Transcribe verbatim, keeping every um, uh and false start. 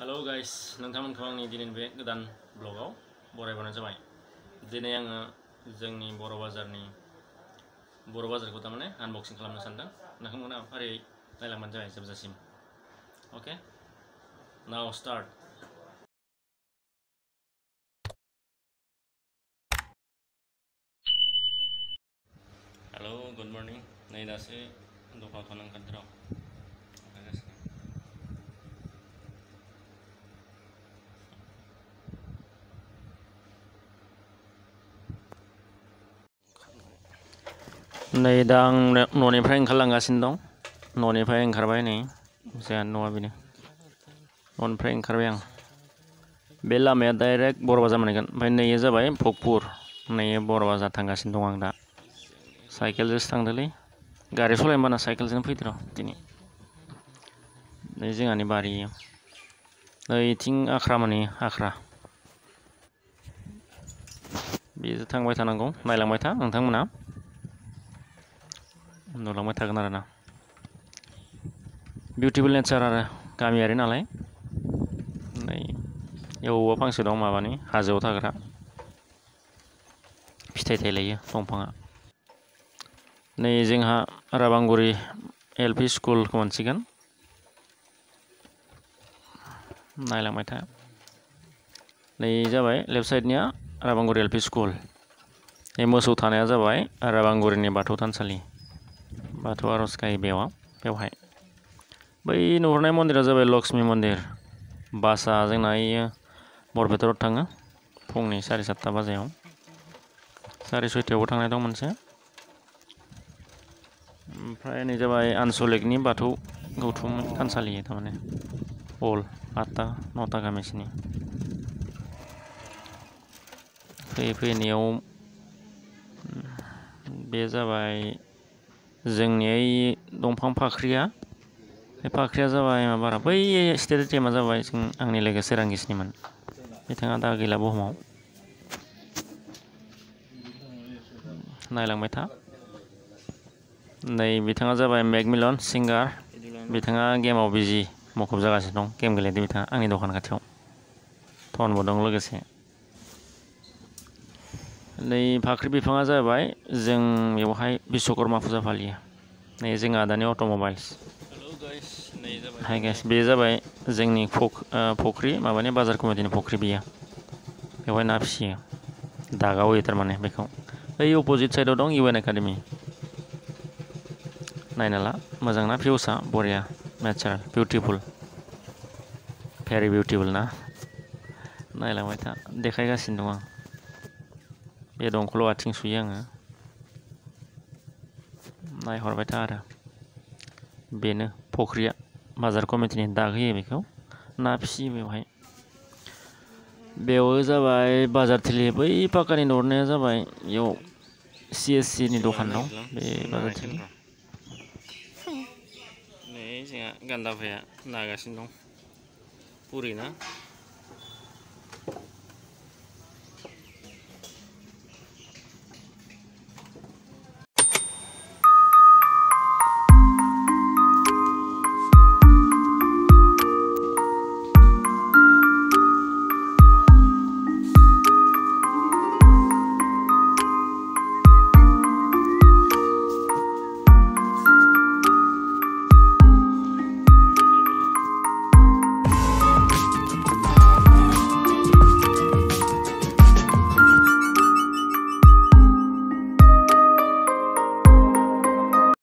Hello guys, नोंथांमोनखौ आंनि दिनैनि बे गोदान ब्लगाव बरायबानो जाबाय। दिनै आङो जोंनि बर' बाजारनि बर' बाजारखौ तारमाने आनबक्सिं खालामनो सानदों। नोंथांमोना फारियै नायलांबानो जाबाय जोबजासिम। Okay, now start. Hello good morning. नै दासो दखानखौ ओंखारदों र'। नै दा आं न'निफ्राय ओंखारलांगासिनो दं। न'निफ्राय ओंखारबाय नै जोंहा न'आ बेनो। न'निफ्राय ओंखारबाय आं। बे लामाया डाइरेक्ट बर' बाजार मोनहैगोन। ओमफ्राय नैयो जाबाय भगपुर। नैयो बर' बाजार थांगासिनो दं आं दा। साइकेलजोंसो थांदोंलै। गारि सालायनो बाना साइकेलजों फैदों र' दिनै। नै जोंहानि बारि। नैथिं आख्रा मोनहैयो आख्रा। बेजों थांबाय थानांगौ, नायलांबाय था नोंथांमोना। नुलांबाय थागोन आरोना। बिउटिफुल नेचार आरो गामियारि नालाय। नै औवा फांसे दं माबानि हाजोआव थाग्रा। फिथाइ थायलायो दंफाङा। नै जोंहा राबांगुरि एल पि स्कुलखौ मोनसिगोन। नायलांबाय था। नै जाबाय लेफ्ट साइडनिया राबांगुरि एल पि स्कुल। बे मोसौ थानाया जाबाय राबांगुरिनि बाथौ थानसालि। बाथौ आर'ज गायो बेयाव बेवहाय। बै नुहुरनाय मन्दिरा जाबाय लक्ष्मी मन्दिर। बासआ जोंना इयो बरपेटायाव थाङो फुंनि साराय सातथा बाजायाव। साराय सयथायावबो थांनाय दं मोनसे। ओमफ्राय नै जाबाय आनसलिकनि बाथौ गौथुम थानसालि थारमाने अल आठथा नौथा गामिसिनि। फैयै फैनायाव बे जाबाय जोंनि ओइ दंफां फाख्रिया। बे फाख्रिया जाबाय माबारा बै स्टेट एटिएमआ जाबाय जों आंनि लोगो चिरांगिसनिमोन। बिथाङा दा गैला बुहुमाव। नायलांबाय था। नै बिथाङा जाबाय मेकमिलन सिंगार। बिथाङा गेमाव बिजि मुखुब जागासिनो दं। गेम गेलेदों बिथाङा आंनि दखान खाथियाव। टनबो दं लोगोसे। नै फाख्रि बिफाङा जाबाय जों बेवहाय बिश्वकर्मा फुजा फालियो। नै जोंहा दानि अट'मबाइल्स। हाय गाइस, बे जाबाय जोंनि फख्रि माबानि बाजार कमिटिनि फख्रि बियो। बेवहाय ना फिसियो। दागाव होयो थारमाने बेखौ। ओइ अप'जिट साइडआव दं इउ एन एकाडेमि। नायना ला मोजां ना भिउसआ बरिया नेचारेल बिउटिफुल। भेरि बिउटिफुल ना। नायलांबाय था देखायगासिनो दं आं। बे दंखलाव आथिं सुयो आङो। नायहरबाय था आरो। बेनो फख्रिया बाजार कमिटिनि दाग होयो बेखौ। ना फिसियो बेवहाय। बेयाव जाबाय बाजार थिलि बै पाक्कानि नुहुरनाया जाबाय इयाव सि एस सि नि दखान दं बे बाजार थिलि। नै जोंहा गान्दाफाया नागासिनो दं। बुरि ना